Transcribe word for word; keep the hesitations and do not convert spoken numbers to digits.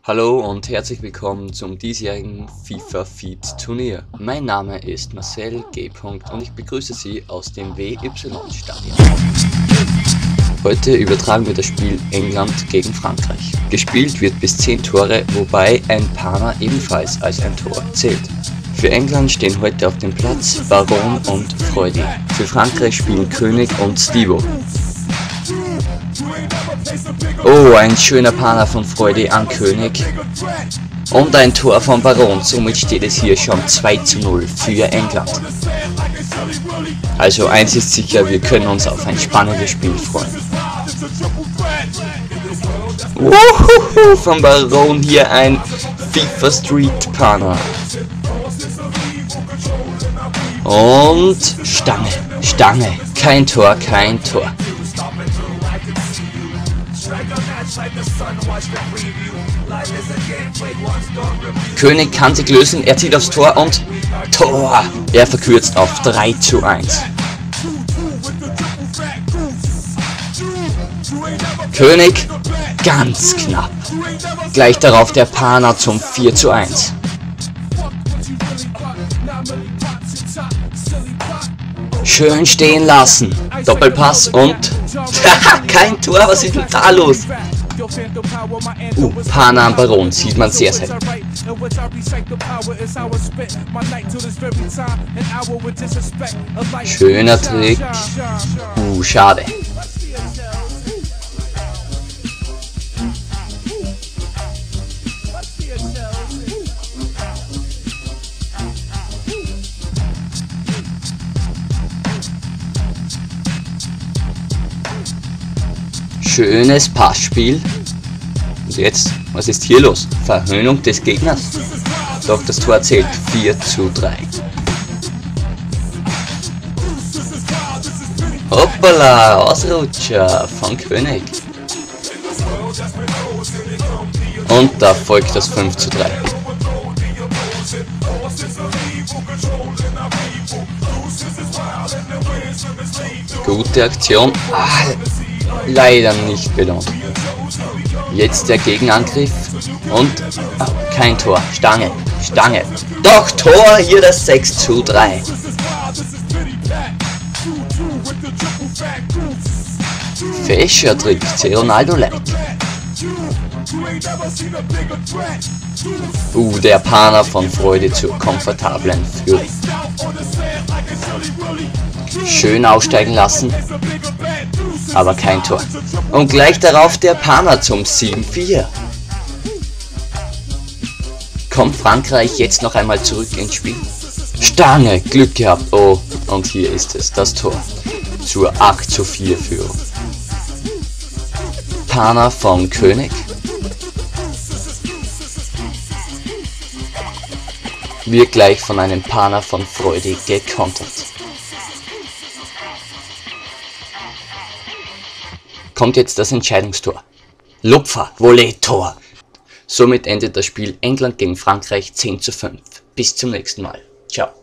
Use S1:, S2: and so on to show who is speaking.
S1: Hallo und herzlich willkommen zum diesjährigen FIFA Feed Turnier. Mein Name ist Marcel G. und ich begrüße Sie aus dem W Y-Stadion. Heute übertragen wir das Spiel England gegen Frankreich. Gespielt wird bis zehn Tore, wobei ein Pana ebenfalls als ein Tor zählt. Für England stehen heute auf dem Platz Baron und Freudy. Für Frankreich spielen König und Stivo. Oh, ein schöner Pana von Freudy an König. Und ein Tor von Baron, somit steht es hier schon zwei zu null für England. Also eins ist sicher, wir können uns auf ein spannendes Spiel freuen. Uhuhu, von Baron hier ein FIFA Street Pana. Und Stange, Stange, kein Tor, kein Tor. König kann sich lösen, er zieht aufs Tor und Tor! Er verkürzt auf drei zu eins. König ganz knapp. Gleich darauf der Pana zum vier zu eins. Schön stehen lassen. Doppelpass und kein Tor, was ist denn da los? Uh, Pana am Baron, sieht man sehr selten. Schöner Trick. Uh, schade. Schönes Passspiel. Und jetzt, was ist hier los? Verhöhnung des Gegners. Doch das Tor zählt vier zu drei. Hoppala, Ausrutscher von König. Und da folgt das fünf zu drei. Gute Aktion. Ah, leider nicht belohnt. Jetzt der Gegenangriff und oh, kein Tor. Stange, Stange. Doch Tor, hier das sechs zu drei. Fescher Trick, C. Ronaldo-like. Uh, der Pana von Freudy zur komfortablen Führung. Schön aussteigen lassen. Aber kein Tor. Und gleich darauf der Pana zum sieben vier. Kommt Frankreich jetzt noch einmal zurück ins Spiel? Stange, Glück gehabt. Oh, und hier ist es, das Tor. Zur acht zu vier Führung. Pana von König. Wird gleich von einem Pana von Freudy gekontert. Kommt jetzt das Entscheidungstor. Lupfer, Volley, Tor. Somit endet das Spiel England gegen Frankreich zehn zu fünf. Bis zum nächsten Mal. Ciao.